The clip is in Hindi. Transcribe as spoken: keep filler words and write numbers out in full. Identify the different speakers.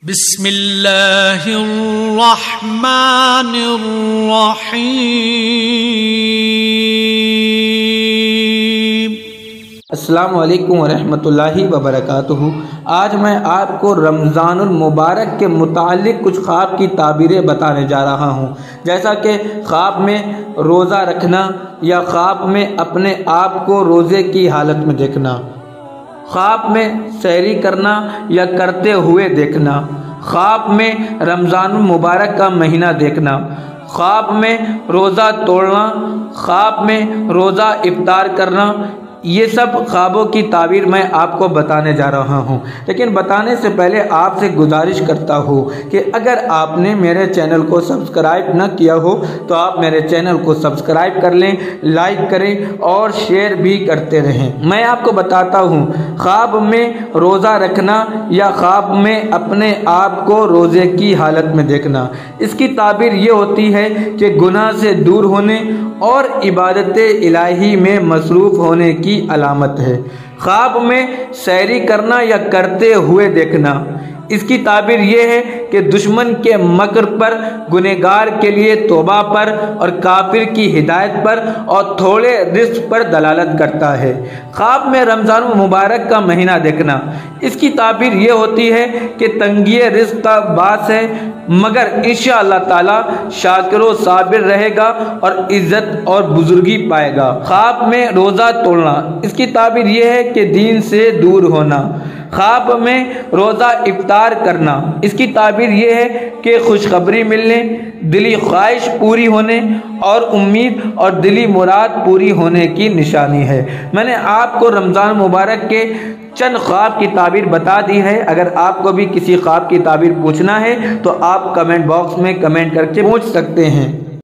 Speaker 1: बिस्मिल्लाहिर्रहमानिर्रहीम।
Speaker 2: अस्सलामु अलैकुम वरहमतुल्लाहि वबरकातुहू। आज मैं आपको रमज़ानुल मुबारक के मुतालिक कुछ ख्वाब की ताबीरें बताने जा रहा हूँ। जैसा कि ख्वाब में रोज़ा रखना या ख्वाब में अपने आप को रोज़े की हालत में देखना, ख्वाब में सैरी करना या करते हुए देखना, ख्वाब में रमज़ानुल मुबारक का महीना देखना, ख्वाब में रोज़ा तोड़ना, ख्वाब में रोज़ा इफ्तार करना, ये सब ख्वाबों की ताबीर मैं आपको बताने जा रहा हूँ। लेकिन बताने से पहले आपसे गुजारिश करता हूँ कि अगर आपने मेरे चैनल को सब्सक्राइब न किया हो तो आप मेरे चैनल को सब्सक्राइब कर लें, लाइक करें और शेयर भी करते रहें। मैं आपको बताता हूँ, ख्वाब में रोज़ा रखना या ख्वाब में अपने आप को रोज़े की हालत में देखना, इसकी ताबीर ये होती है कि गुनाह से दूर होने और इबादत इलाही में मसरूफ़ होने की अलामत है। ख्वाब में सैरी करना या करते हुए देखना, इसकी ताबीर ये है कि दुश्मन के मकर पर, गुनहगार के लिए तौबा पर और काफिर की हिदायत पर और थोड़े रिस्क पर दलालत करता है। ख्वाब में रमज़ान मुबारक का महीना देखना, इसकी ताबीर ये होती है कि तंगी रिस्क का बास है, मगर इंशाअल्लाह ताला शाकिर व साबिर रहेगा और इज्जत और बुजुर्गी पाएगा। ख्वाब में रोज़ा तोड़ना, इसकी ताबीर ये है कि दीन से दूर होना। ख्वाब में रोज़ा इफ्तार करना, इसकी ताबीर ये है कि खुशखबरी मिलने, दिली ख्वाहिश पूरी होने और उम्मीद और दिली मुराद पूरी होने की निशानी है। मैंने आपको रमज़ान मुबारक के चंद ख्वाब की ताबीर बता दी है। अगर आपको भी किसी ख्वाब की ताबीर पूछना है तो आप कमेंट बॉक्स में कमेंट करके पूछ सकते हैं।